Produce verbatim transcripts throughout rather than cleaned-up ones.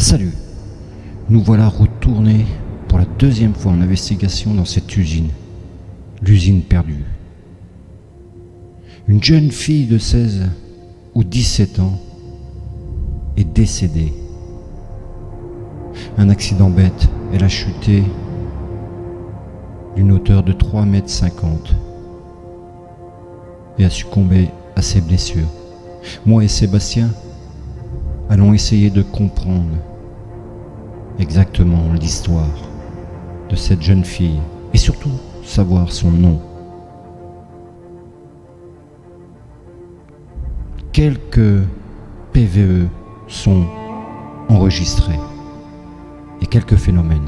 Salut, nous voilà retournés pour la deuxième fois en investigation dans cette usine, l'usine perdue. Une jeune fille de seize ou dix-sept ans est décédée. Un accident bête, elle a chuté d'une hauteur de trois mètres cinquante et a succombé à ses blessures. Moi et Sébastien allons essayer de comprendre exactement l'histoire de cette jeune fille et surtout savoir son nom. Quelques P V E sont enregistrés et quelques phénomènes.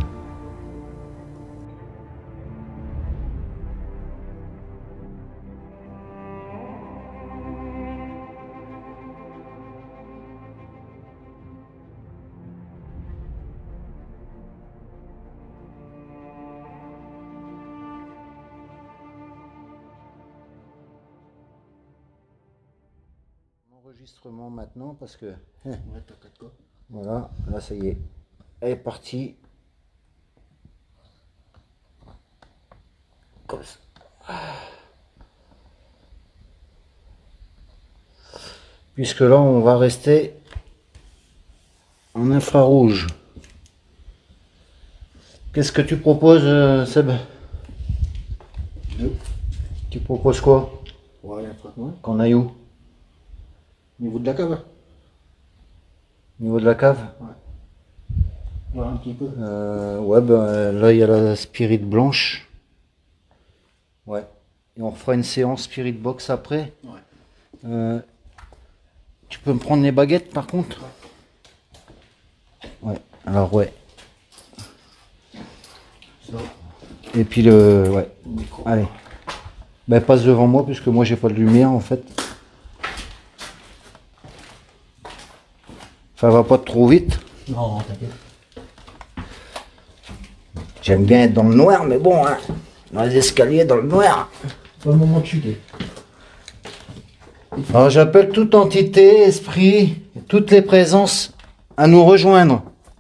Enregistrement maintenant parce que hein, ouais, t'inquiète quoi. Voilà, là ça y est, elle est partie comme ça. Puisque là on va rester en infrarouge. Qu'est-ce que tu proposes, euh, Seb? Deux. Tu proposes quoi? Ouais, ouais. Qu'on aille où? Au niveau de la cave. Au niveau de la cave? Ouais. Voilà un petit peu. Euh, ouais, ben là il y a la spirit blanche. Ouais. Et on refera une séance spirit box après. Ouais. Euh, tu peux me prendre les baguettes par contre? Ouais. Alors ouais. Ça. Et puis le ouais. Allez. Ben passe devant moi puisque moi j'ai pas de lumière en fait. Ça va pas trop vite. Non, t'inquiète. J'aime bien être dans le noir, mais bon, hein, dans les escaliers, dans le noir. C'est pas le moment de chuter. Alors j'appelle toute entité, esprit, toutes les présences à nous rejoindre.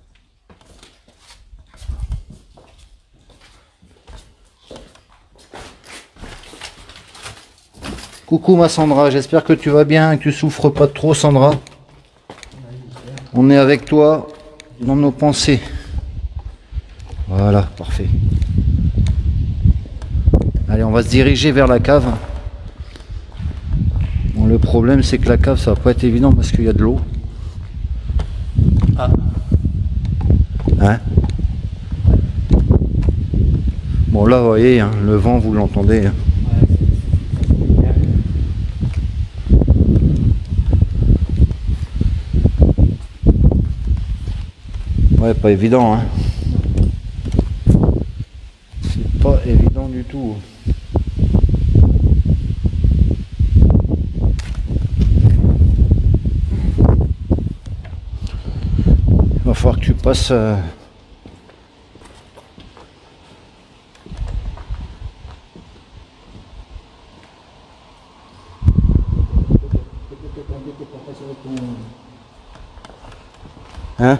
Coucou ma Sandra, j'espère que tu vas bien, que tu souffres pas trop Sandra. On est avec toi dans nos pensées. Voilà, parfait. Allez, on va se diriger vers la cave. Bon, le problème, c'est que la cave, ça va pas être évident parce qu'il y a de l'eau. Ah. Hein? Bon, là, vous voyez, hein, le vent, vous l'entendez. Hein. Ouais, pas évident, hein. C'est pas évident du tout. Il va falloir que tu passes... Euh... Hein?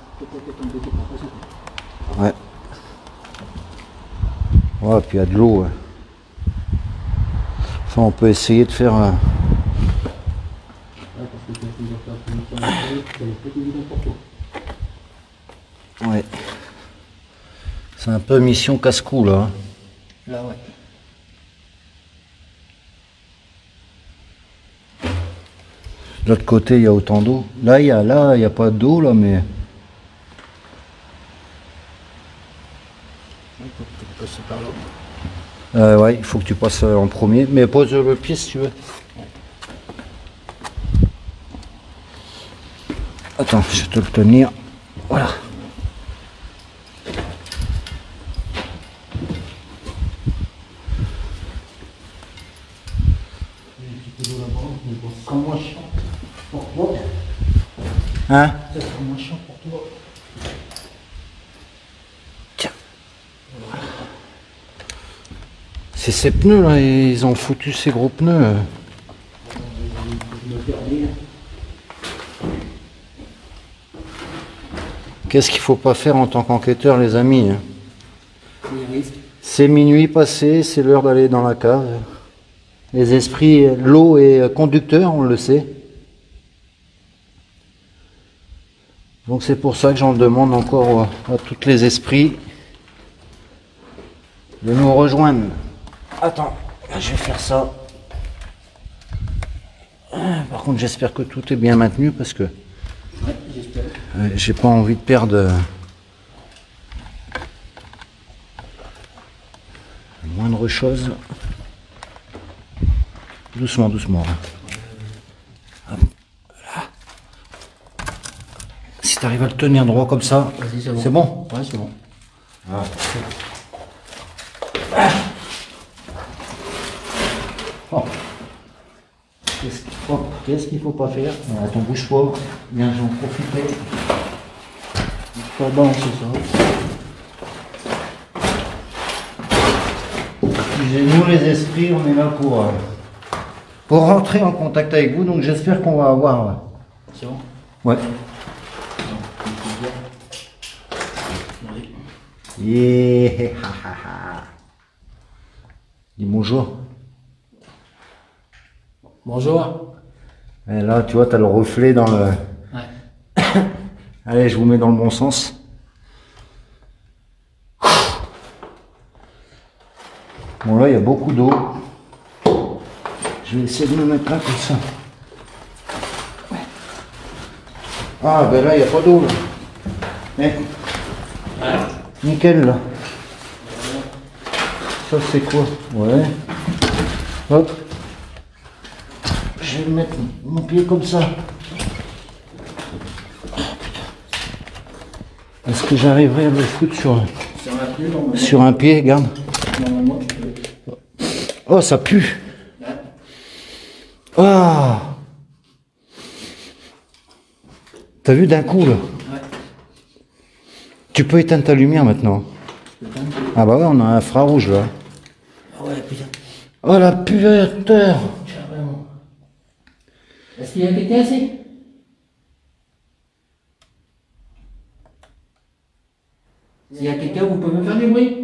Ouais. Ouais, puis il y a de l'eau. Ouais. Enfin, on peut essayer de faire... Euh... Ouais. C'est un peu mission casse-cou, là. Hein. Là, ouais. De l'autre côté, il y a autant d'eau. Là, il y a, là, il y a pas d'eau, là, mais... Euh, ouais, il faut que tu passes en premier. Mais pose le pied si tu veux. Attends, je vais te le tenir. Voilà. Hein? Ça sera moins chiant pour toi. Tiens. C'est ces pneus là, ils ont foutu ces gros pneus. Qu'est-ce qu'il faut pas faire en tant qu'enquêteur, les amis, hein? Les risques. C'est minuit passé, c'est l'heure d'aller dans la cave. Les esprits, l'eau est conducteur, on le sait. Donc c'est pour ça que j'en demande encore à tous les esprits de nous rejoindre. Attends, je vais faire ça. Par contre, j'espère que tout est bien maintenu parce que Ouais, j'espère. euh, j'ai pas envie de perdre euh, la moindre chose. Doucement, doucement. Hop, là. Si tu arrives à le tenir droit comme ça, Vas-y, c'est bon. c'est bon. Ouais, c'est bon. Ah. Bon. Qu'est-ce qu'il faut, qu'est-ce qu'il faut pas faire? Ah, ton bouge pas. Bien, j'en profite. Pas bon, c'est ça. Nous les esprits, on est là pour, euh, pour rentrer en contact avec vous, donc j'espère qu'on va avoir. euh, C'est bon. Ouais. Oui. Yeah. ha, ha, ha. Dis bonjour. Bonjour. Et là, tu vois, tu as le reflet dans le. Ouais. Allez, je vous mets dans le bon sens. Bon, là, il y a beaucoup d'eau. Je vais essayer de me mettre là comme ça. Ah, ben là, il n'y a pas d'eau, là. Eh, nickel, là. Ça, c'est quoi? Ouais. Hop. Je vais mettre mon pied comme ça. Est-ce que j'arriverai à le foutre sur, Sur un pied, normalement. sur un pied? Regarde. Normalement, tu peux. Oh, ça pue. Ouais. Ah. T'as vu d'un coup, là? Ouais. Tu peux éteindre ta lumière maintenant. Putain. Ah bah ouais, on a un infrarouge, là. Ah ouais, putain. Oh, la pureteur. Carrément. Est-ce qu'il y a quelqu'un ici? S'il y a quelqu'un, vous pouvez me faire du bruit?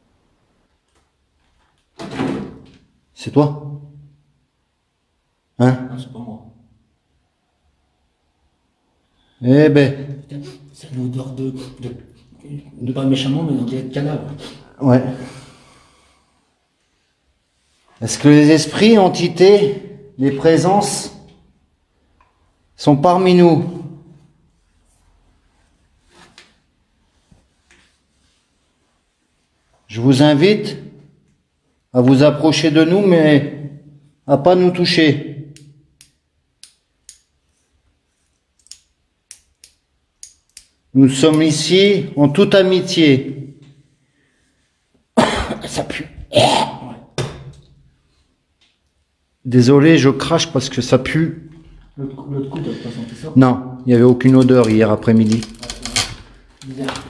C'est toi? Hein? Non, c'est pas moi. Eh ben, Putain, c'est une odeur de, de, de pas méchamment, mais on dirait de cadavre. ouais. Est-ce que les esprits, entités, les présences sont parmi nous? Je vous invite à vous approcher de nous, mais à pas nous toucher. Nous sommes ici en toute amitié. Ça pue. Désolé, je crache parce que ça pue. L'autre coup, l'autre coup, t'as pas senti ça? Non, il n'y avait aucune odeur hier après-midi. Bizarre.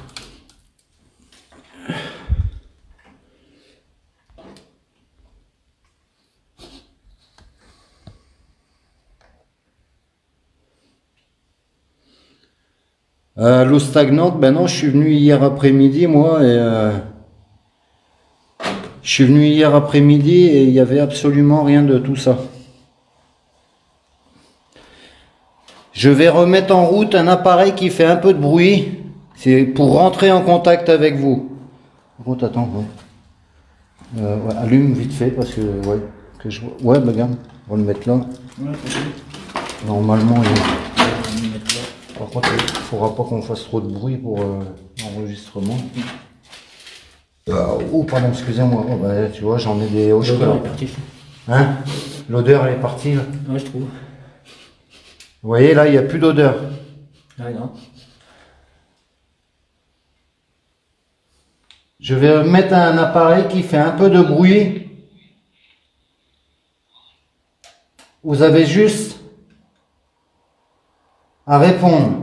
Euh, l'eau stagnante, ben non, je suis venu hier après-midi, moi, et euh, je suis venu hier après-midi et il n'y avait absolument rien de tout ça. Je vais remettre en route un appareil qui fait un peu de bruit, c'est pour rentrer en contact avec vous. Par contre, attends, ouais. Euh, ouais, allume vite fait parce que, ouais, que je, ouais, ben, regarde, on va le mettre là. Ouais, c'est Normalement, il... on va le mettre là. Par contre, il ne faudra pas qu'on fasse trop de bruit pour euh, l'enregistrement. Euh, oh, pardon, excusez-moi. Oh, bah, tu vois, j'en ai des hoches L'odeur là. est partie. Hein? L'odeur, elle est partie. Là. Ouais, je trouve. Vous voyez, là, il n'y a plus d'odeur. Ouais, non. Je vais mettre un appareil qui fait un peu de bruit. Vous avez juste à répondre.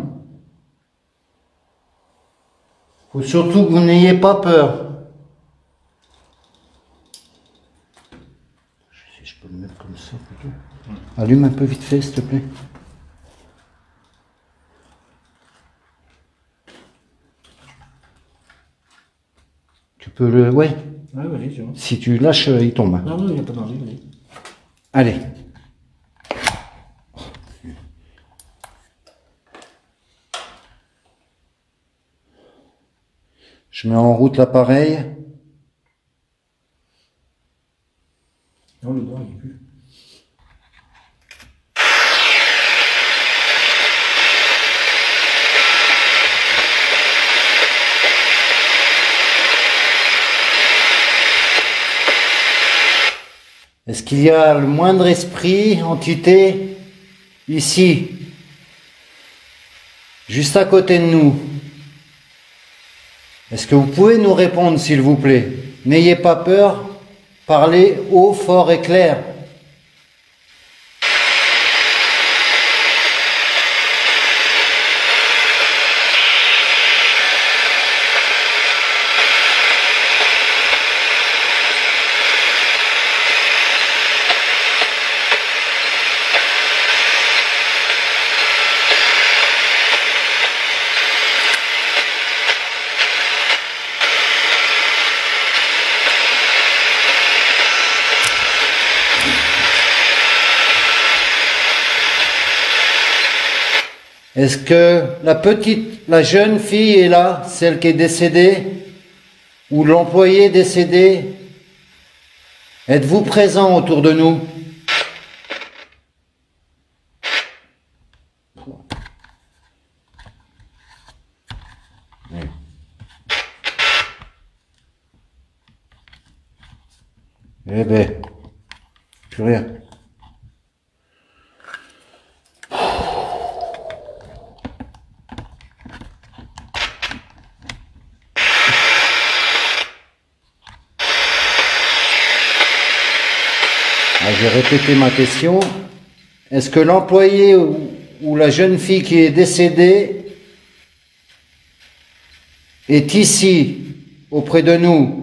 Il faut surtout que vous n'ayez pas peur. Je sais, je peux le mettre comme ça plutôt. Allume un peu vite fait, s'il te plaît. peux le... Ouais. Ouais, vas-y, c'est bon. Si tu lâches, il tombe. Non, non, il n'y a pas de danger, vas-y. Allez. Je mets en route l'appareil. Non, le doigt, il est plus. Est-ce qu'il y a le moindre esprit, entité, ici, juste à côté de nous? Est-ce que vous pouvez nous répondre, s'il vous plaît? N'ayez pas peur, parlez haut, fort et clair. Est-ce que la petite, la jeune fille est là, celle qui est décédée, ou l'employé décédé? Êtes-vous présent autour de nous? Eh ben, plus rien. Ah, je vais répéter ma question. Est-ce que l'employé ou, ou la jeune fille qui est décédée est ici, auprès de nous?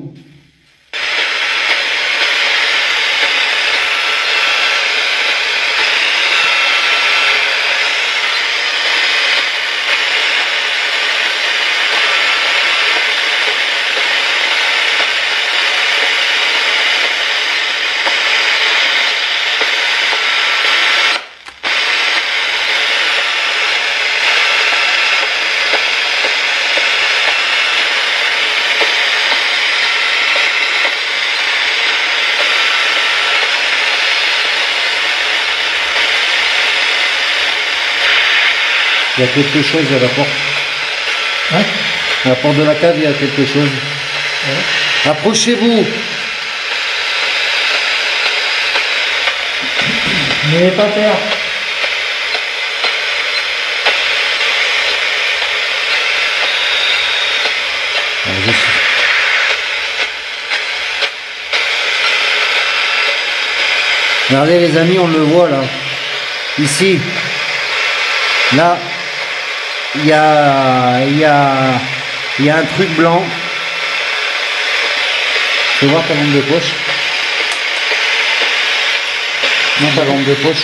Il y a quelque chose à la porte. Hein? À la porte de la cave, il y a quelque chose. Ouais. Approchez-vous. N'ayez pas peur. Alors, je suis- Regardez les amis, on le voit là. Ici. Là. Il y a, il y a, il y a un truc blanc. Tu peux voir ta lampe de poche? Non, ta lampe de poche.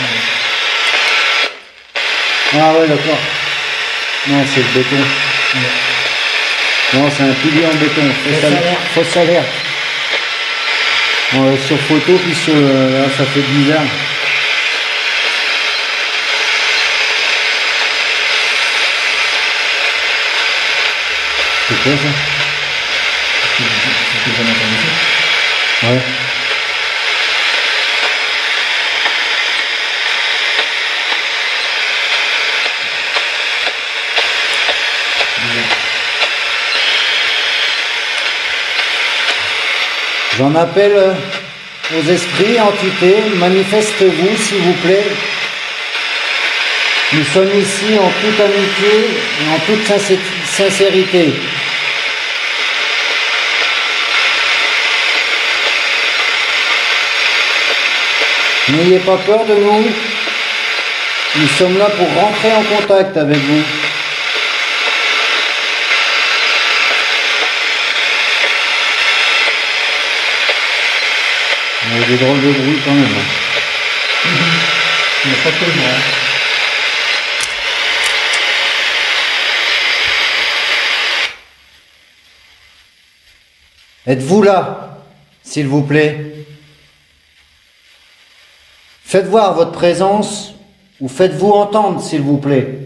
Ah ouais, d'accord. Non, c'est le béton. Non, c'est un pilier en béton. Fausse alerte. Fausse alerte. Euh, sur photo, puis sur, euh, là, ça fait bizarre. C'est quoi ça? C'est jamais entendu ça. Ouais. J'en appelle aux esprits, entités, manifestez-vous s'il vous plaît. Nous sommes ici en toute amitié et en toute sincé- sincérité. N'ayez pas peur de nous. Nous sommes là pour rentrer en contact avec vous. Il y a des drôles de bruit quand même. hein. Il n'y a pas que le bras. Êtes-vous là, s'il vous plaît? Faites voir votre présence ou faites-vous entendre, s'il vous plaît?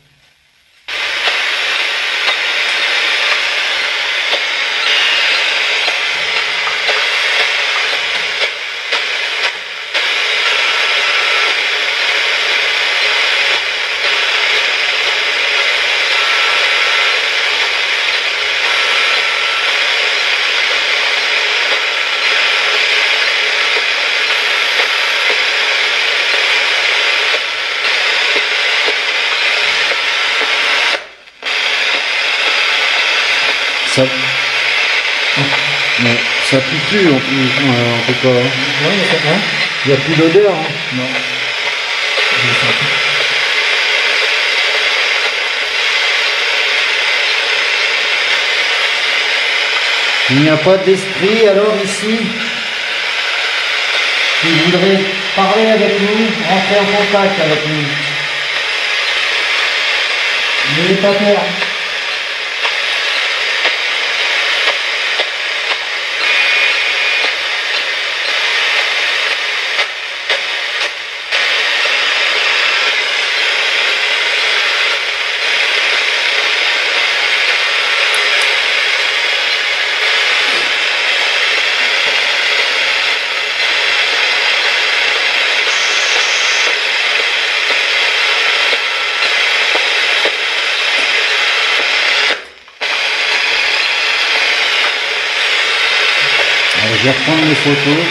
Ça... Mais ça pue plus en, plus, euh, en tout cas. Hein. Ouais, il y a pas, hein? Il n'y a plus d'odeur. Hein. Non. Je le sens plus. Il n'y a pas d'esprit alors ici qui voudrait parler avec nous, rentrer en contact avec nous. N'ayez pas peur. Alors, je vais reprendre mes photos.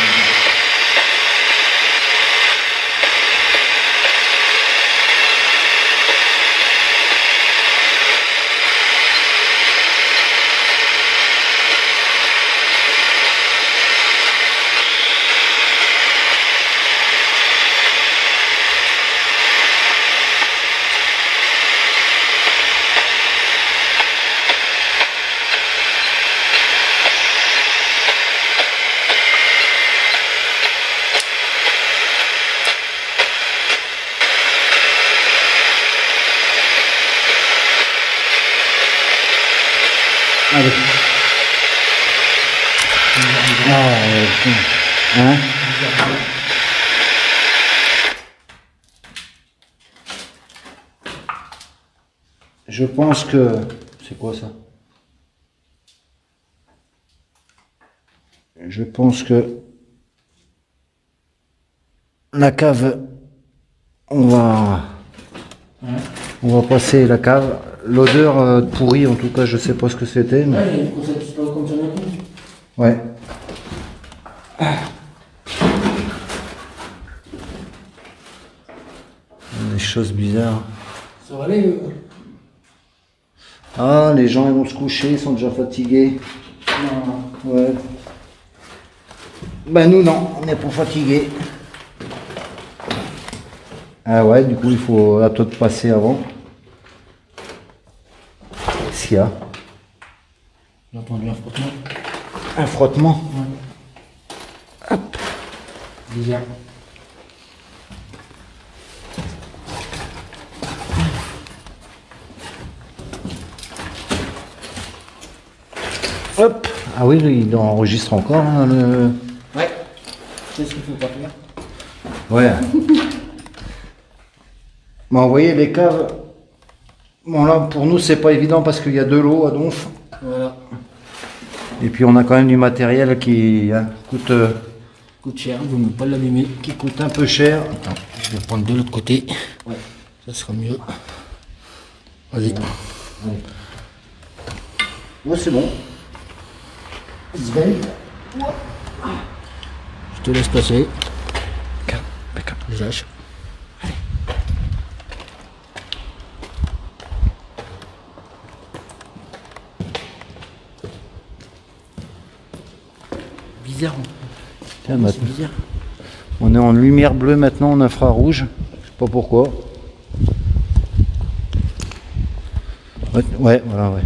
Allez. Ah, euh, hein? Je pense que... C'est quoi ça? Je pense que la cave, on va... On va passer la cave. L'odeur euh, pourrie, en tout cas, je sais pas ce que c'était. Mais... Ouais, il y a une concept qui parle comme ça d'un coup. Ouais. Des choses bizarres. Ça va aller euh... Ah, les gens ils vont se coucher, ils sont déjà fatigués. Non. Ouais. Ben nous non, on n'est pas fatigués. Ah ouais, du coup il faut à toi de passer avant. Qu'est-ce qu'il y a? J'ai entendu un frottement. Un frottement. Ouais. Hop. Bizarre. Hop. Ah oui, il enregistre encore hein, le... Ouais. C'est ce qu'il faut pas faire. Ouais. Bon, vous voyez les caves. Bon là pour nous c'est pas évident parce qu'il y a de l'eau à Donf. Voilà. Et puis on a quand même du matériel qui hein, coûte, euh, Coûte cher, vous ne pas l'allumer. qui coûte un peu cher. Attends, je vais le prendre de l'autre côté. Ouais. Ça sera mieux. Vas-y. Ouais, c'est bon. Je te laisse passer. Je lâche. Bizarre. Tiens, C'est maintenant, bizarre. on est en lumière bleue maintenant en infrarouge. Je sais pas pourquoi. Ouais, ouais, voilà, ouais.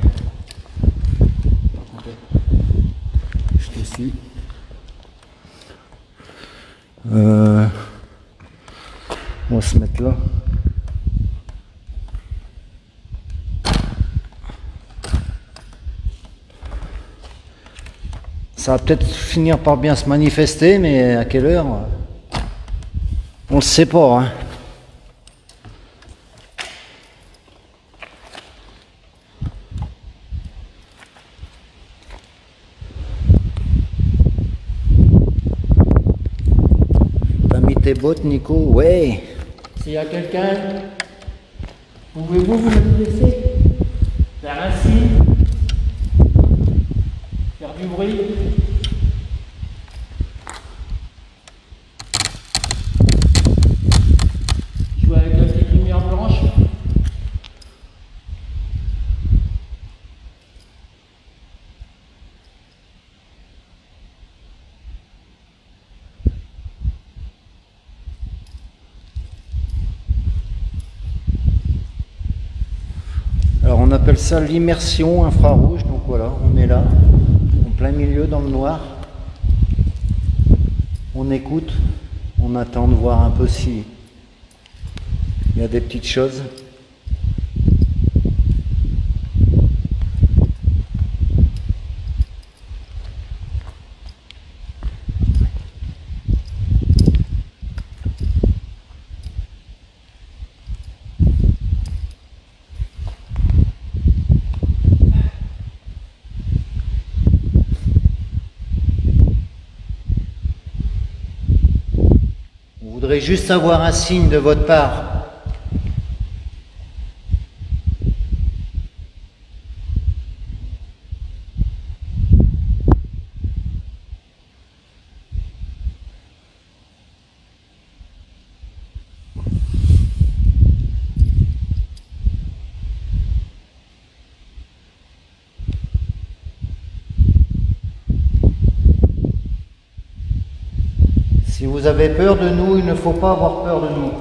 Je te suis. Euh, on va se mettre là. ça va peut-être finir par bien se manifester, mais à quelle heure? On le sait pas, hein. T'as mis tes bottes, Nico? Ouais. S'il y a quelqu'un, pouvez-vous vous manifester? Faire un signe? Faire du bruit? Jouer avec la petite lumière blanche? Alors on appelle ça l'immersion infrarouge, donc voilà, on est là, en plein milieu dans le noir. On écoute, on attend de voir un peu si il y a des petites choses. On voudrait juste avoir un signe de votre part. Si vous avez peur de nous, il ne faut pas avoir peur de nous.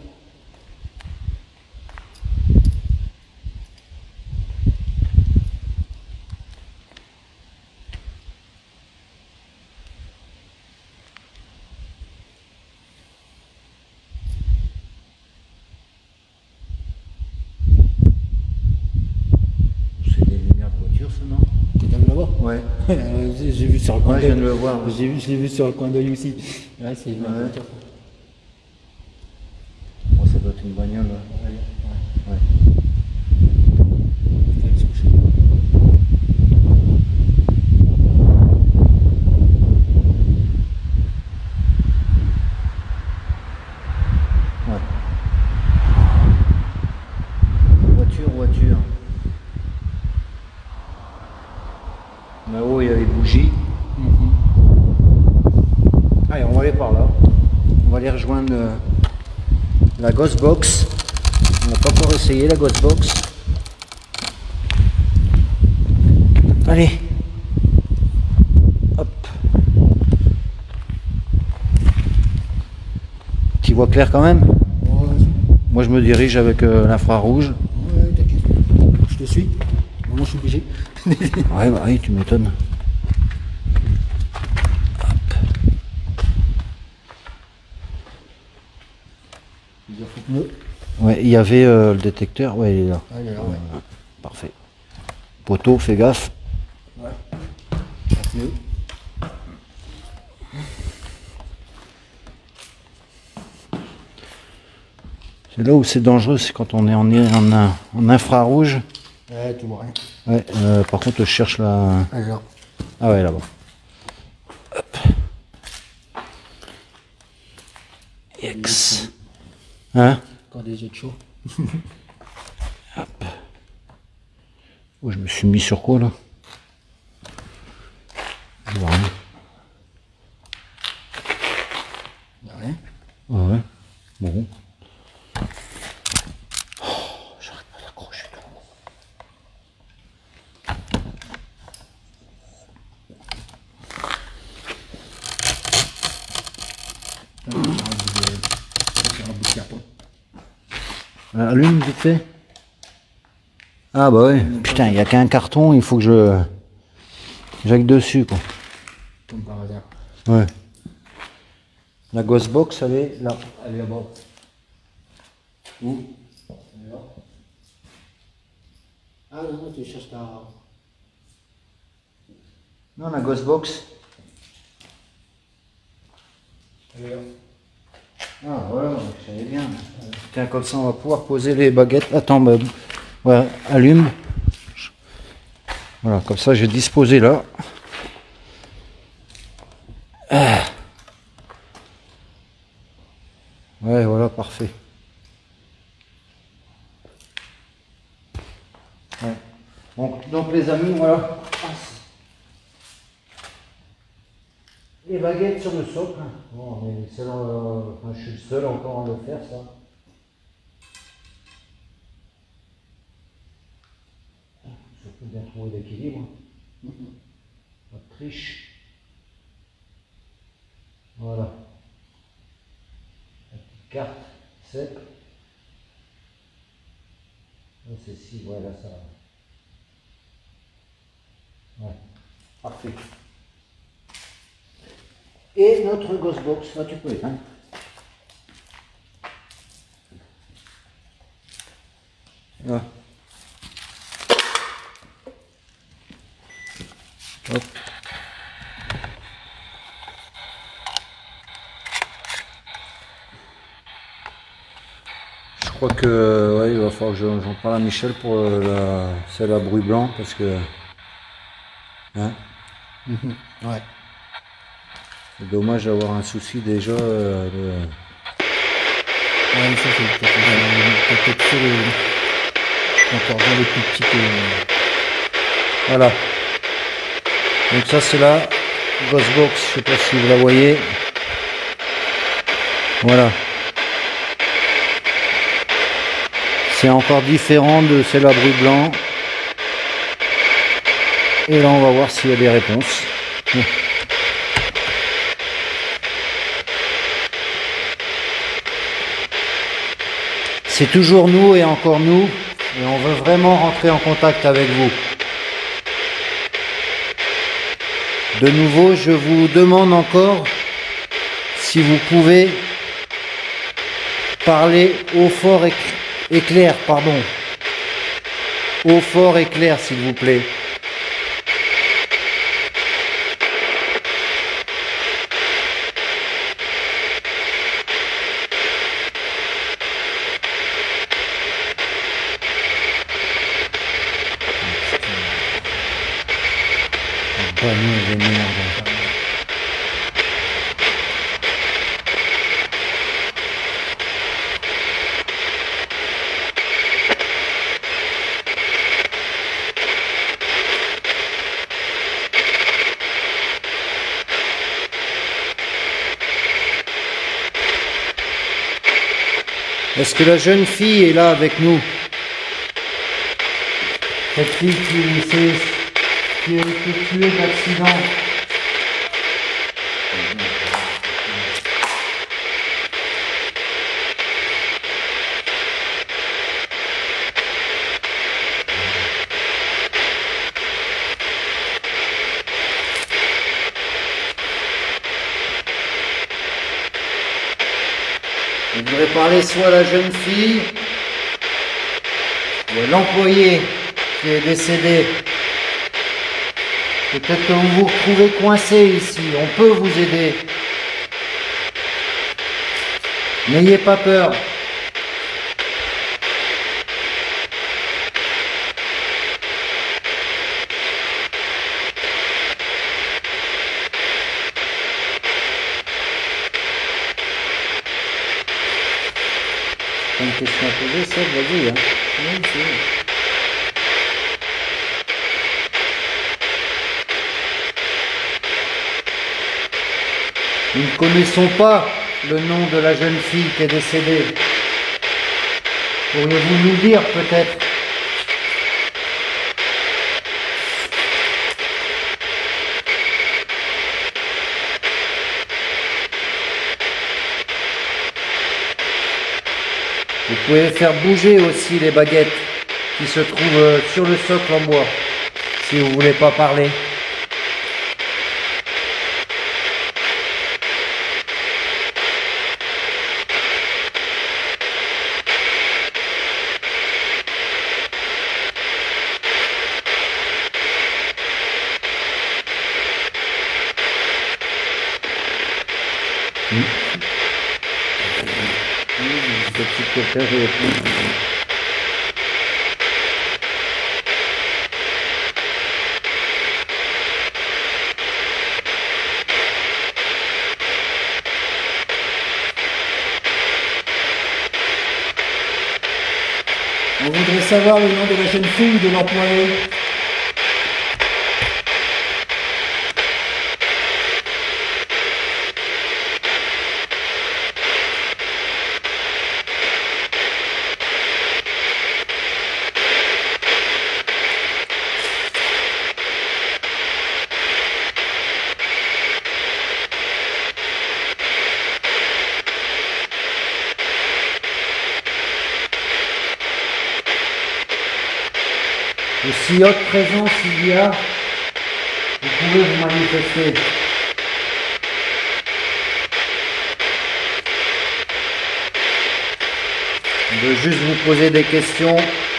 C'est des lumières de voiture, ça, non? Tu viens de le voir? Ouais. J'ai vu sur le coin Ouais, je d'œil. viens de le voir. J'ai vu, je l'ai vu sur le coin d'œil aussi. Ouais, c'est une Ouais. voiture. Bon, ça doit être une bagnole. Ouais. Ouais. Faut aller se coucher. Ouais. Voiture, voiture. Là-haut, il y a les bougies. Allez, on va aller par là. On va aller rejoindre euh, la Ghost Box. On n'a pas encore essayé la Ghost Box. Allez. Hop. Tu vois clair quand même? Ouais, Moi, je me dirige avec euh, l'infrarouge. ouais, t'inquiète. Je te suis. Moi, je suis obligé. Ouais, bah oui, tu m'étonnes. Il y a faut pneu. Ouais, il y avait euh, le détecteur. Ouais, il est là. Ah, il est là, ouais. Parfait. Poteau, fais gaffe. Ouais. Un pneu. C'est là où c'est dangereux, c'est quand on est en, en, en infrarouge. Ouais, tu vois rien. Ouais, euh, par contre, je cherche la. Ah, là. Ah ouais, là-bas. Hop. X. Hein? Encore des yeux chauds. Hop. Oh, je me suis mis sur quoi là? Je vois rien. Il y a rien. Ah ouais. Bon. Oh, j'arrête pas d'accrocher tout. Ah, j'ai un bout de- j'ai un bout de carton. Allume vite fait. Ah bah ouais. Putain, il n'y a qu'un carton, il faut que je. J'aille dessus quoi. Comme par hasard. Ouais. La Ghost Box, elle est là. Allez, là-bas. Où? Là. Ah non, tu cherches ta... Non, la Ghost Box. Ah voilà, je savais bien. Tiens, comme ça on va pouvoir poser les baguettes. Attends, bah, ouais, allume. Voilà, comme ça j'ai disposé là. Ah. Ouais, voilà, parfait. Ouais. Donc, donc les amis, voilà. Les baguettes sur le socle. Bon, mais c'est là, euh, enfin, je suis le seul encore à le faire, ça. Surtout bien trouver l'équilibre. Pas de triche. Voilà. La petite carte, sept. Là, c'est six, ouais, là, ça. Ouais, parfait. Et notre Ghost Box, là tu peux éteindre. Là. Hop. Je crois que ouais, il va falloir que j'en parle à Michel pour la, celle à bruit blanc parce que hein. Mmh, ouais. C'est dommage d'avoir un souci déjà euh, de... Ouais, ça c'est peut-être peut-être sur les... encore dans les plus petites... Euh... Voilà. Donc ça c'est la Ghost Box, je sais pas si vous la voyez. Voilà. C'est encore différent de celle à bruit blanc. Et là on va voir s'il y a des réponses. C'est toujours nous et encore nous, et on veut vraiment rentrer en contact avec vous. De nouveau, je vous demande encore si vous pouvez parler haut, fort et, et clair, pardon. Haut, fort et clair, s'il vous plaît. Panier de merde. Est-ce que la jeune fille est là avec nous? Cette fille qui s'est qui a été tuée d'accident. On devrait parler soit à la jeune fille, ou à l'employé qui est décédé. Peut-être que vous vous retrouvez coincé ici, on peut vous aider. N'ayez pas peur. T'as une question à poser, Seb, vas-y. Hein. Oui, c'est vrai. Nous ne connaissons pas le nom de la jeune fille qui est décédée. Pourriez-vous nous dire peut-être? Vous pouvez faire bouger aussi les baguettes qui se trouvent sur le socle en bois, si vous ne voulez pas parler. que faire, j'ai plus. On voudrait savoir le nom de la jeune fille de l'employé. Et si autre présence il y a, vous pouvez vous manifester. On veut juste vous poser des questions.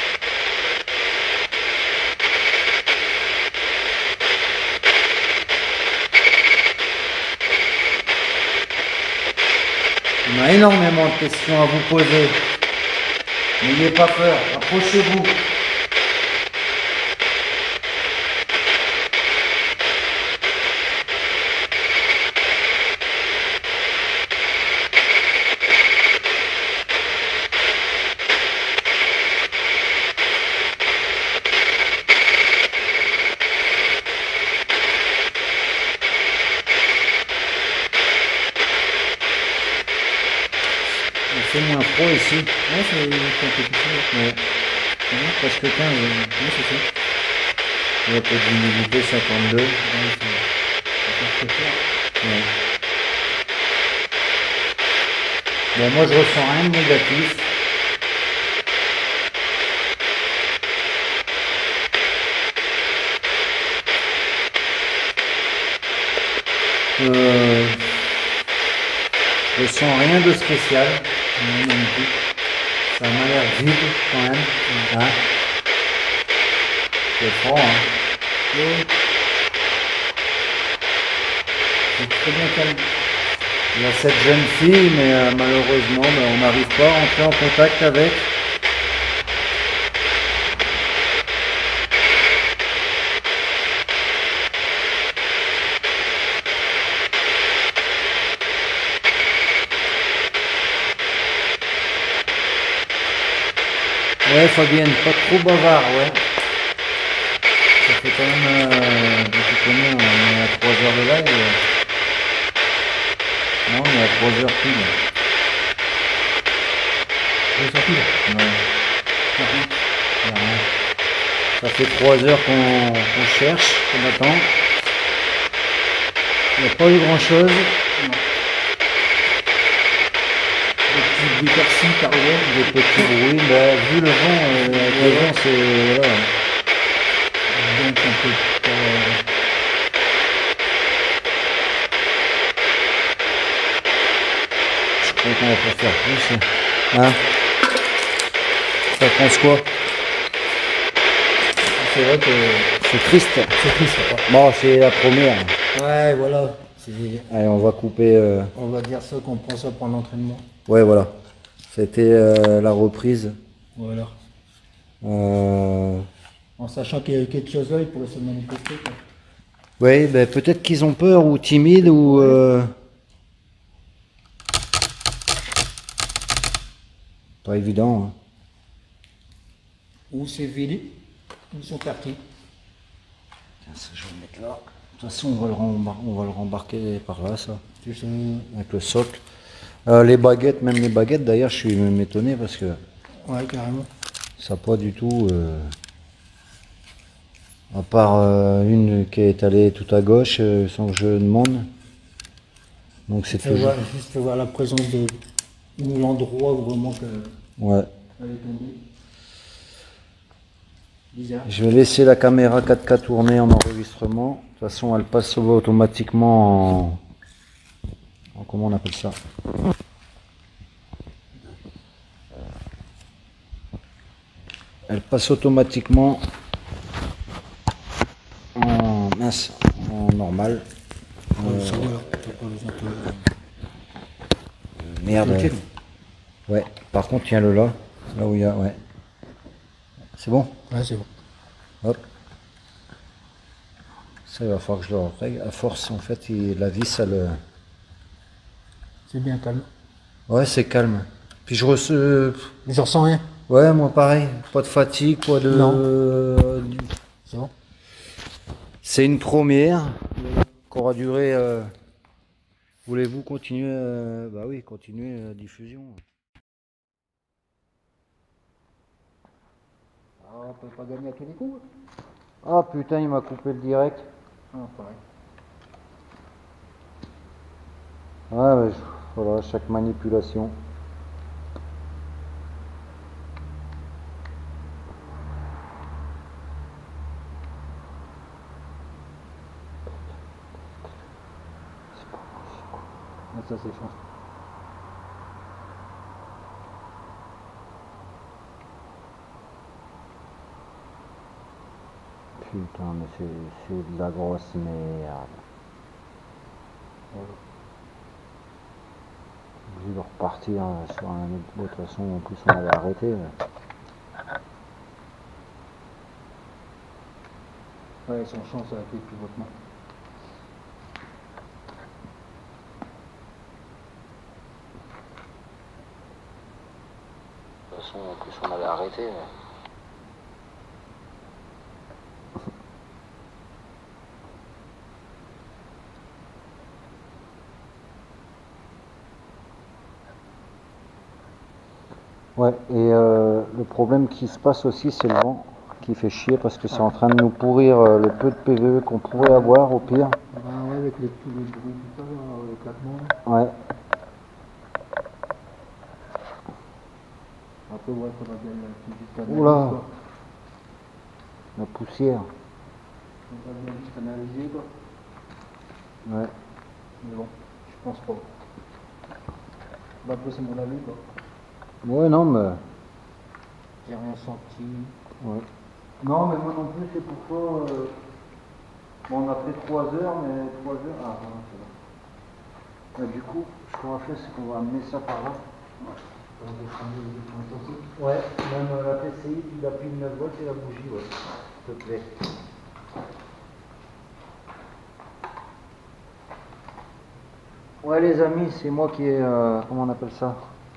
On a énormément de questions à vous poser. N'ayez pas peur, approchez-vous. C'est moins pro ici. Ouais, c'est une compétition. Ouais. Ouais, presque quinze. Ouais, c'est ça. Il y a peut-être d'humidité cinquante-deux. Ouais, c'est très fort. Ouais. Bon, moi je ressens rien de négatif. Euh, je ressens rien de spécial. Non, non plus. Ça m'a l'air vide quand même. Hein, c'est froid, hein. Ouais. C'est très bien calme. Il y a cette jeune fille, mais euh, malheureusement, ben, on n'arrive pas à entrer en contact avec. Ouais, Fabienne, pas trop bavard, ouais. Ça fait quand même, euh, depuis combien, on est à trois heures de live. euh. Non, on est à trois heures pile. C'est sorti là. Ouais. Y a rien. Ça fait trois heures qu'on qu'on cherche, qu'on attend. Il n'y a pas eu grand chose. Non. Des petits bruits par-ci, par-là. Des petits bruits, bah, vu le vent, euh, avec le vent, c'est. Voilà. Donc on peut pas. Je crois qu'on va pas faire plus. Hein? Ça pense quoi? C'est vrai que C'est triste. c'est triste. Quoi. Bon, c'est la première. Ouais, voilà. C'est- Allez, on va couper. euh, On va dire ça qu'on prend ça pour l'entraînement. Ouais, voilà. C'était euh, la reprise. Voilà. Euh... En sachant qu'il y a quelque chose là, il pourrait se manifester. Quoi. Oui, ben, peut-être qu'ils ont peur ou timides ou. euh, Pas évident. Hein. Ou c'est vide, ou ils sont partis. Tiens, ça, je vais le mettre là. De toute façon, on va le, rembar- on va le rembarquer par là, ça. Tu sais, Avec le socle. Euh, les baguettes, même les baguettes, d'ailleurs, je suis même étonné parce que ouais, carrément. ça n'a pas du tout. euh, À part euh, une qui est allée tout à gauche, euh, sans que je demande. Donc c'est Fais toujours. voir, juste fais voir la présence de ou l'endroit où vraiment que Ouais. elle est tombée. Bizarre. Je vais laisser la caméra quatre K tourner en enregistrement. De toute façon, elle passe automatiquement en. en comment on appelle ça? Elle passe automatiquement en mince, en normal. Ouais, Euh, ça, voilà. T'as pas besoin de- merde. Ok. Ouais, par contre, tiens-le là. Là où il y a, ouais. C'est bon? Ouais, c'est bon. Hop. Ça, il va falloir que je le règle. À force, en fait, il- la vis, ça le... C'est bien calme. Ouais, c'est calme. Puis je reçois... Je ressens rien. Ouais, moi pareil. Pas de fatigue, pas de... Non. C'est bon. C'est une première qui aura duré... euh, Voulez-vous continuer euh, Bah oui, continuer la diffusion. Ah, on peut pas gagner à tous les coups. Ah putain, il m'a coupé le direct. Ah, pareil. Ouais, ouais, je- voilà, chaque manipulation. Ah, ça, c'est chaud. Putain, mais c'est c'est de la grosse merde. Obligé de repartir euh, sur un autre. De toute façon, en plus, on avait arrêté. mais- Ouais, sans chance avec les pivotements. De toute façon, en plus, on avait arrêté. mais- Ouais, et euh, le problème qui se passe aussi, c'est le vent qui fait chier parce que c'est en train de nous pourrir euh, le peu de P V E qu'on pourrait avoir au pire. Bah ouais, avec les, tous les bruits, tout ça, là, l'éclatement. Ouais, Après, ouais, faudra bien la petite analyse. Oula. Quoi. la poussière. Faudra bien juste analyser, quoi. Ouais. Mais bon, je pense pas. Bah, après, c'est mon avis, quoi. Ouais, non, mais. J'ai rien senti. Ouais. Non, mais moi non plus, c'est pour ça. euh, Bon, on a fait trois heures, mais trois heures. Ah, voilà, c'est bon. Et du coup, ce qu'on va faire, c'est qu'on va amener ça par là. Ouais, même euh, la P C I, la pile neuf volts et la bougie, ouais. S'il te plaît. Ouais, les amis, c'est moi qui ai. euh, comment on appelle ça?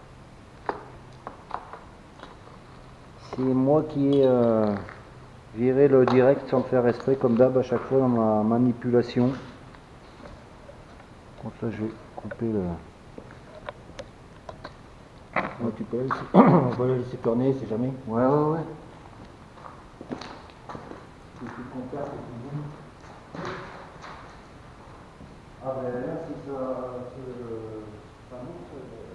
C'est moi qui ai euh, viré le direct sans le faire exprès, comme d'hab, à chaque fois dans ma manipulation. Donc là, je vais couper le. Ouais, tu peux la laisser, on va la laisser tourner, c'est jamais. Ouais, ouais, ouais. C'est tout contact, c'est tout bon. Ah ben là, si ça, se- ça monte, euh,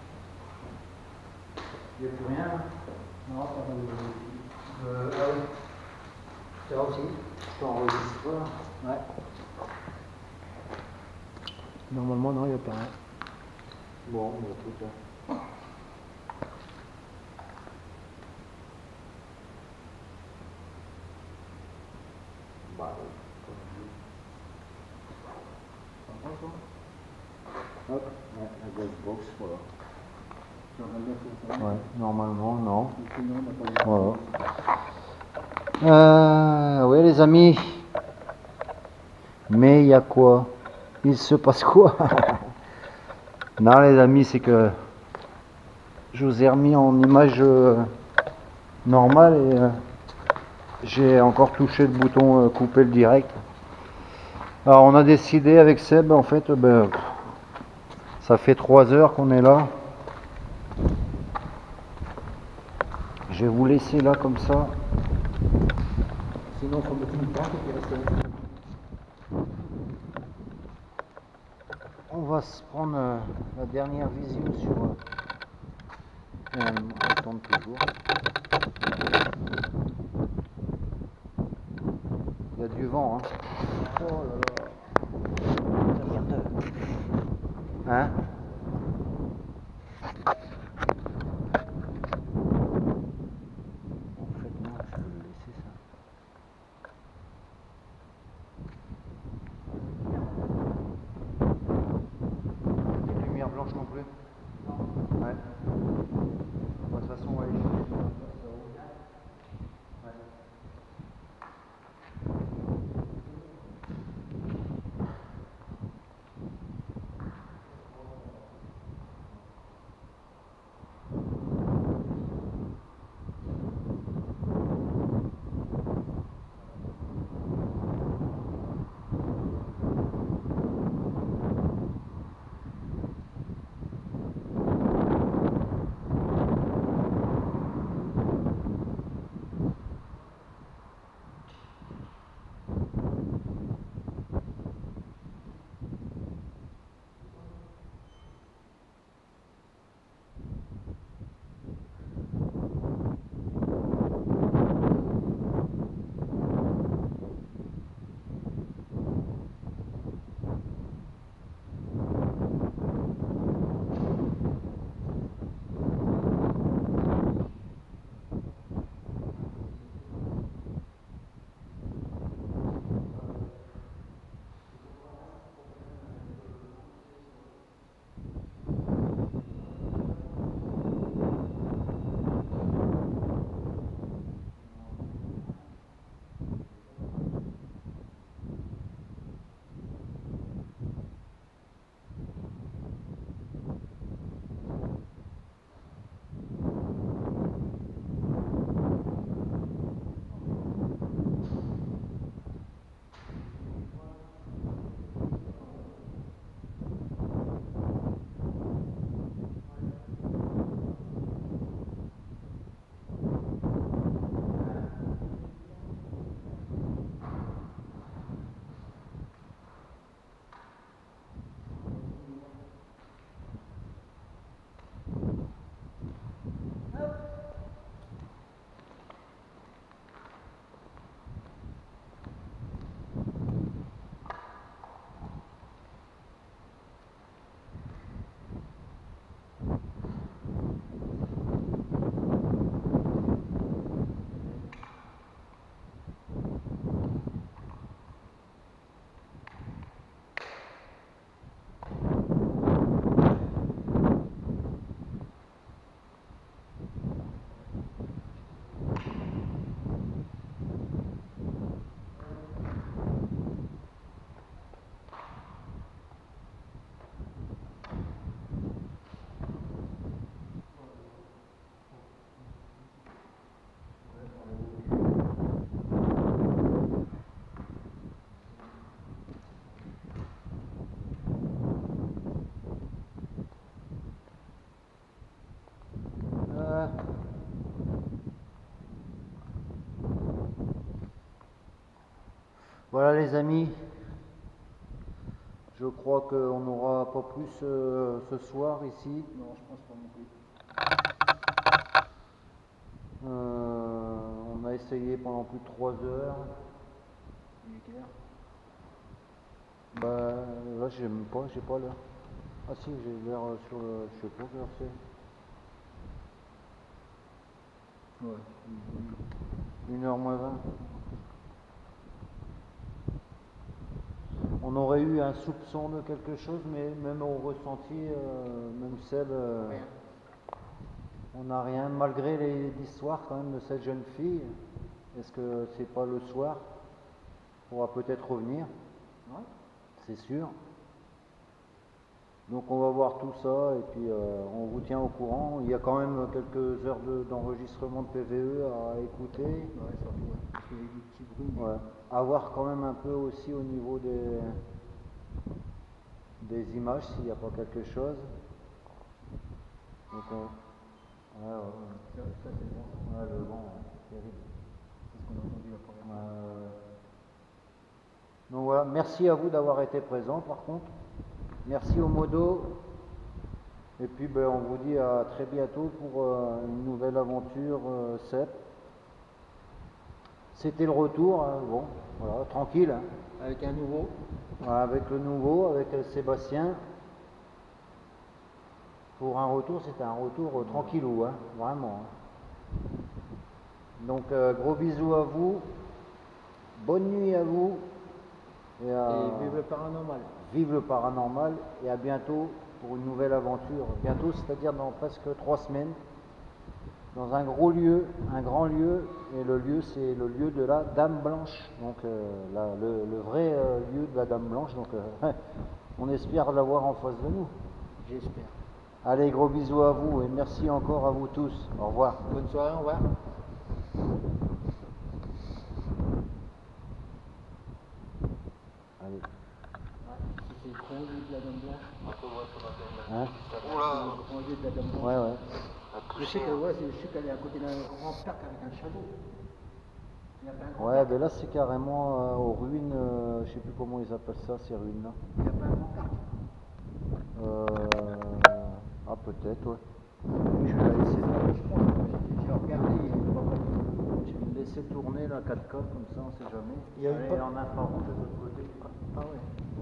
il n'y a plus rien. Non, pas de. Euh, ah oui. Ça aussi, tu enregistres. Ouais. Normalement, non, il n'y a pas. Hein. Bon, bah, écoute. Hein. Bah, hop, ouais, la ghost box, voilà. Ouais, normalement, non. Voilà. Euh, oui, les amis. Mais il y a quoi? Il se passe quoi? Non, les amis, c'est que je vous ai remis en image euh, normale et euh, j'ai encore touché le bouton euh, couper le direct. Alors, on a décidé avec Seb, en fait, euh, ben, ça fait trois heures qu'on est là. Je vais vous laisser là comme ça. Sinon, il faut mettre une tente et puis rester. On va se prendre euh, la dernière vision sur... Euh, euh, on tourne toujours. Il y a du vent, hein. Oh là là. Regarde. Hein? En fait, non, je peux le laisser ça. Les lumières blanches non plus? Non. Ouais. De toute façon, on va aller chercher une place là-haut. Ouais. Voilà les amis, je crois qu'on n'aura pas plus euh, ce soir ici. Non, je pense pas non plus. Euh, on a essayé pendant plus de trois heures. Il est quelle heure? Bah là j'ai même pas, j'ai pas l'heure. Ah si, j'ai l'heure sur le. Je sais pas quelle heure c'est. Ouais. une heure moins vingt. On aurait eu un soupçon de quelque chose, mais même au ressenti, euh, même celle. Euh, on n'a rien, malgré les histoires quand même de cette jeune fille. Est-ce que c'est pas le soir? On pourra peut-être revenir. Ouais. C'est sûr. Donc on va voir tout ça et puis euh, on vous tient au courant. Il y a quand même quelques heures de- d'enregistrement de, P V E à écouter. Ouais, surtout, ouais. Parce qu'il y a eu des petits bruits. mais- Ouais. À voir quand même un peu aussi au niveau des, des images s'il n'y a pas quelque chose. Donc on... ouais, ouais, ouais. Ça, ça, c'est bon. Ouais, le vent, c'est terrible. C'est ce qu'on a entendu la première fois. Euh, Donc voilà, merci à vous d'avoir été présent par contre. Merci au Modo. Et puis ben, on vous dit à très bientôt pour euh, une nouvelle aventure euh, C E P. C'était le retour, hein, bon, voilà, tranquille. Hein. Avec un nouveau. Voilà, avec le nouveau, avec euh, Sébastien. Pour un retour, c'était un retour euh, tranquillou, hein, vraiment. Hein. Donc euh, gros bisous à vous. Bonne nuit à vous. Et, euh, Et vive le paranormal. Vive le paranormal et à bientôt pour une nouvelle aventure. Bientôt, c'est-à-dire dans presque trois semaines, dans un gros lieu, un grand lieu, et le lieu c'est le lieu de la Dame Blanche, donc euh, la- le, le vrai euh, lieu de la Dame Blanche, donc euh, on espère l'avoir en face de nous. J'espère. Allez, gros bisous à vous et merci encore à vous tous. Au revoir. Bonne soirée, au revoir. Allez. Si c'est le grand lieu de la Dame Blanche. Hein? Le grand lieu de la Dame Blanche. Ouais, ouais. Je sais que- ouais, c'est- je sais qu'elle est à côté d'un grand parc avec un château. Il y a pas un grand Ouais, parc. ben là c'est carrément euh, aux ruines, euh, je sais plus comment ils appellent ça, ces ruines-là. Il n'y a pas un grand parc. Euh... Ah, peut-être, ouais. Je vais la laisser tourner, je crois. J'ai- J'ai regardé, il y a une fois. Je vais me laisser tourner la quatre K comme ça, on sait jamais. Il y a une Allez, pa- en infrarouge de l'autre côté. Ah ouais.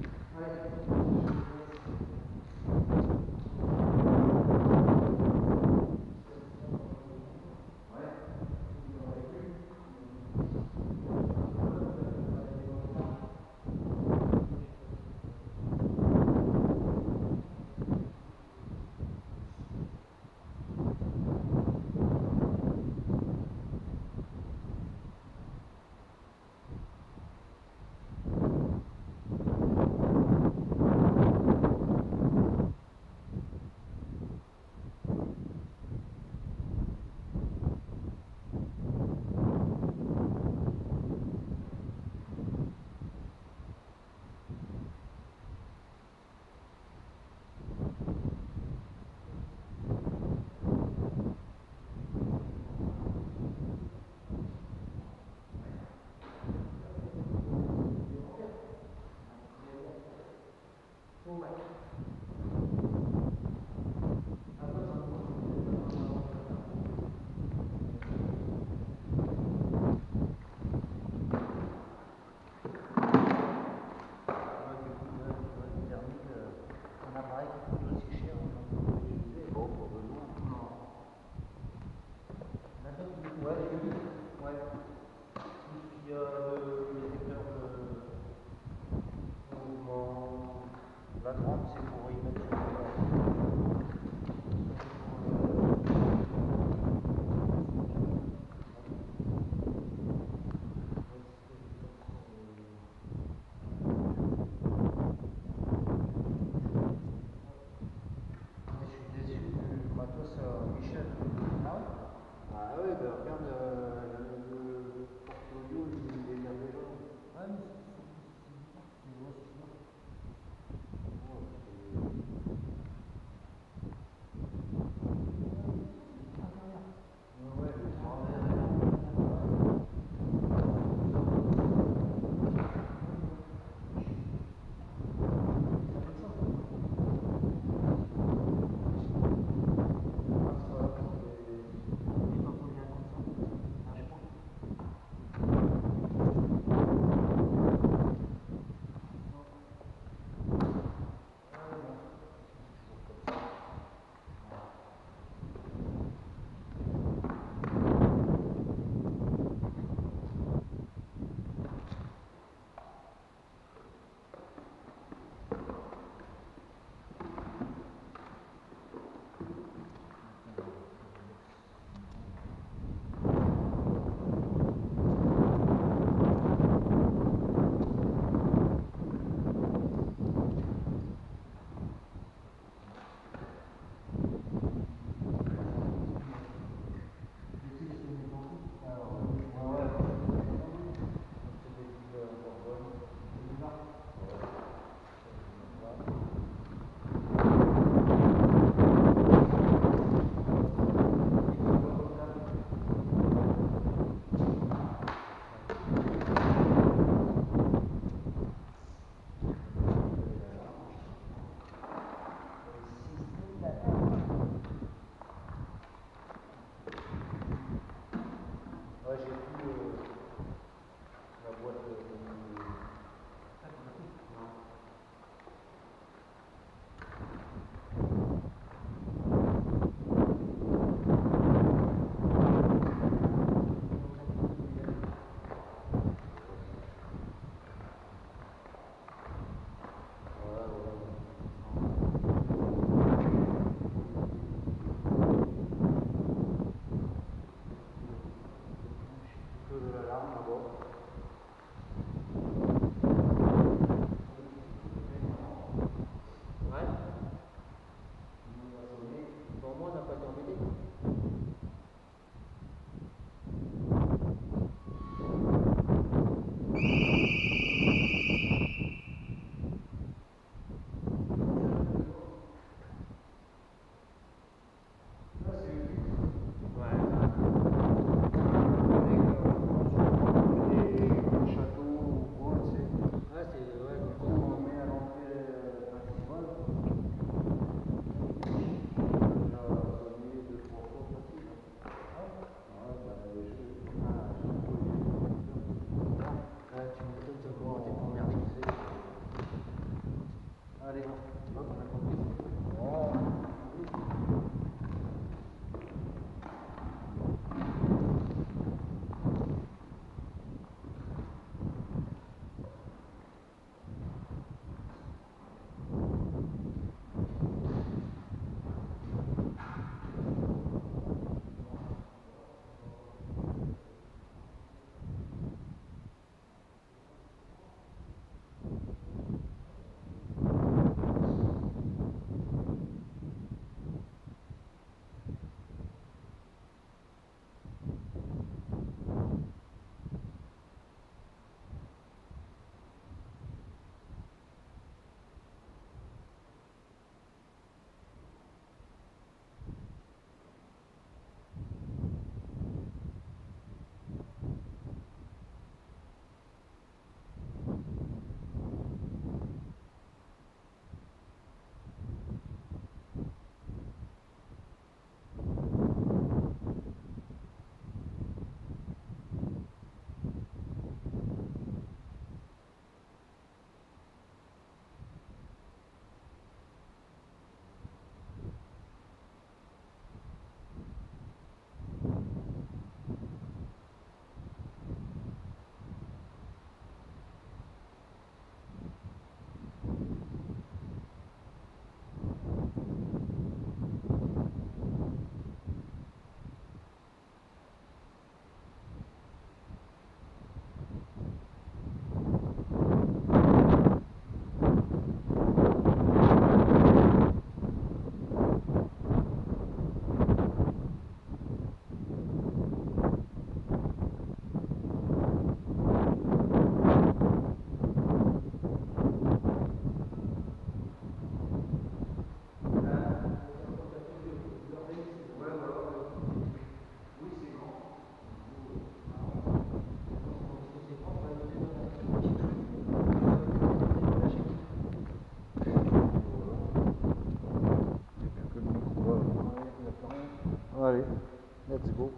let's go.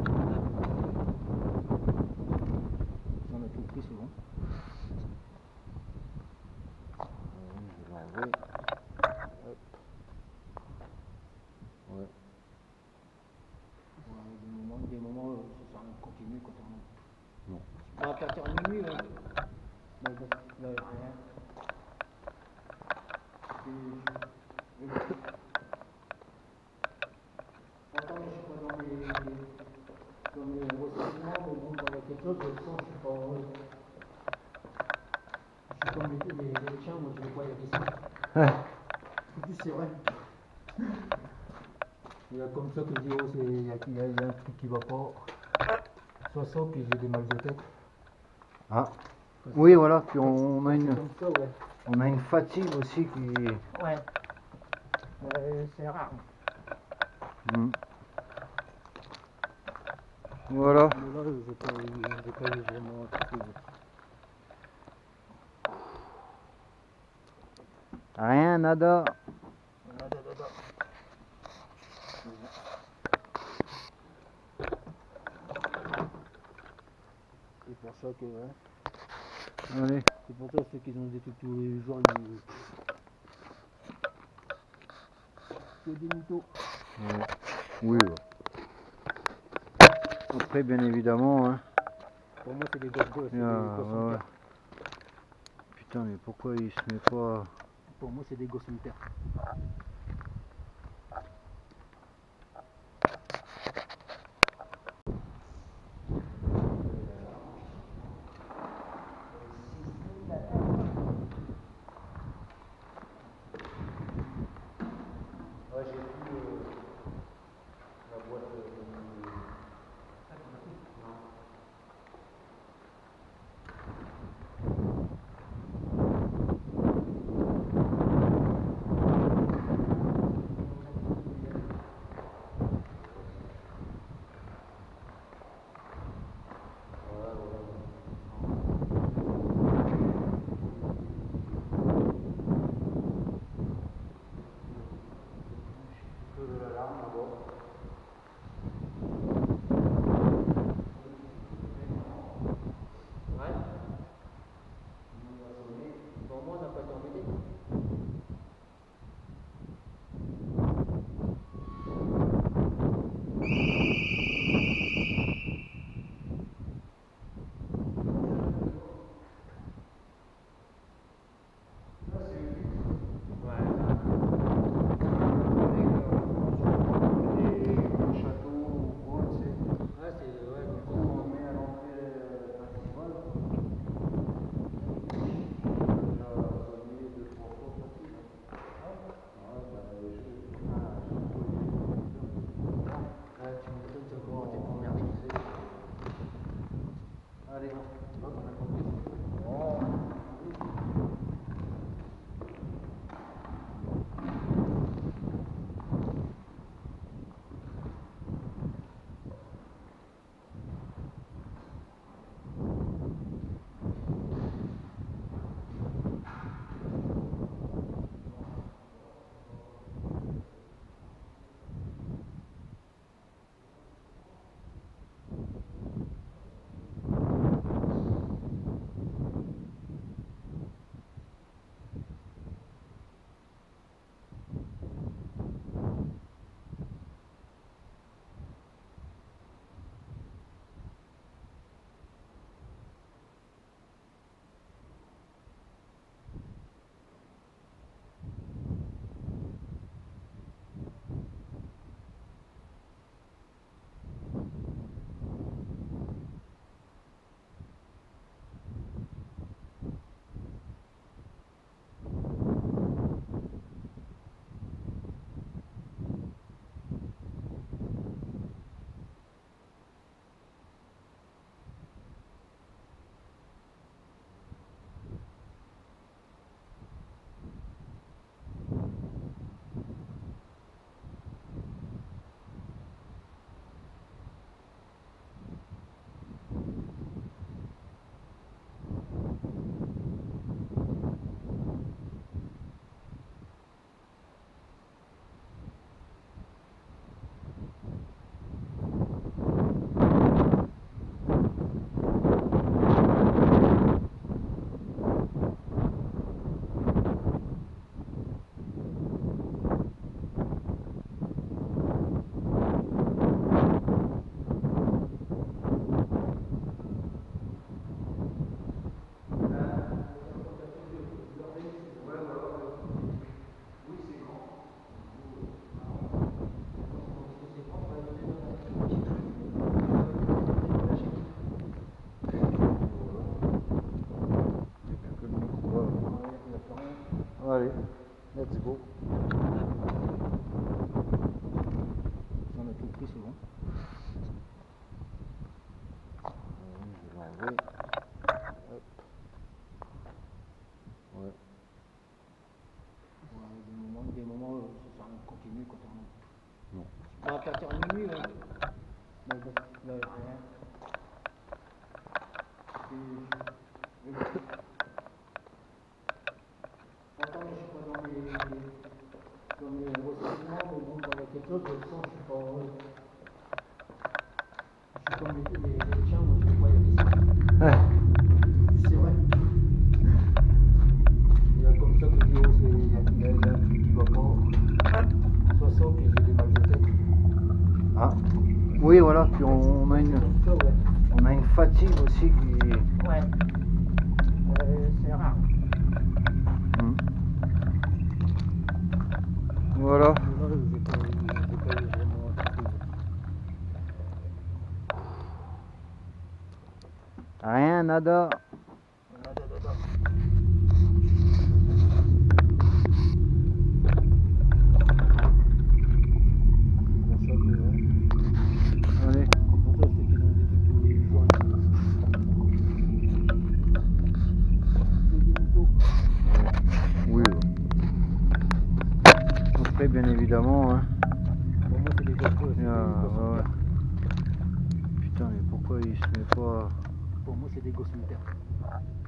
On a tout pris, c'est bon. Euh, je vais l'enlever. Hop. Ouais. Ouais, des moments, des moments euh, ça sert à rien de continuer quand on... Non. Bah, à partir de minuit, ouais. Mais bon, là, rien. Et... et- Attends, je suis pas dans les... dans les ressentiments, mais bon, quand il y a quelque chose, je le sens, je suis pas heureux. Je suis comme les, les, les chiens, moi je les vois y ici. Ouais. En plus, c'est vrai. Il y a comme ça que je dis, oh, c'est- il y, a- il y a il y a un truc qui va pas. Soit ça, puis j'ai des mal de tête. Ah. Oui, voilà, puis on, on a C'est une, comme ça, ouais. on a une fatigue aussi qui... Ouais. Euh, c'est rare. Mm. Voilà. Mais là, j'ai pas, j'ai pas eu vraiment un truc. Rien, nada. Nada, nada. C'est pour ça que, ouais. Allez. C'est pour ça que ceux qui ont des trucs tous les jours, ils... que des mythos. Ouais. Oui. Ouais. Après, bien évidemment, hein. Pour moi, c'est des gosses gosses, c'est Il y a- des gosses en ouais. terre. Putain, mais pourquoi il se met pas... Pour moi, c'est des gosses en terre. Ouais, j'ai vu euh, la boîte de... Non. Allez, let's go. On a tout pris, c'est bon. Je vais l'enlever. Hop. Ouais. Ouais, des moments, des moments euh, ça sert à rien de continuer quand on monte. Non. On va partir en minuit, ouais. Mais bon, là, rien. Et... Attends, je suis pas dans les, dans les ressentiments, mais bon, quand il y a quelque chose, je le sens, je suis pas heureux. Je suis comme les, les, les chiens, moi je les vois y aller. Ouais. C'est vrai. Il y a comme ça que je dis, oh, c'est- il y a, il y a un truc qui va pas. Soit ça, puis j'ai des mal de tête. Ah. Oui, voilà, puis on, on a une, Comme ça, ouais. on a une fatigue aussi qui... Ouais. Euh, c'est rare. Hmm. Voilà. Mais là, j'ai pas, j'ai pas eu vraiment appris. Rien, nada. Nada, nada. C'est pour ça que, hein, Allez. pour ça, ceux qui ont des tutos, les joints, des tutos. Oui. Après, bien évidemment. Hein. Pour moi, c'est des gosses, c'est des Ah, gosses en ouais, ouais. terre. Putain, mais pourquoi il se met pas... Pour moi, c'est des gosses en terre.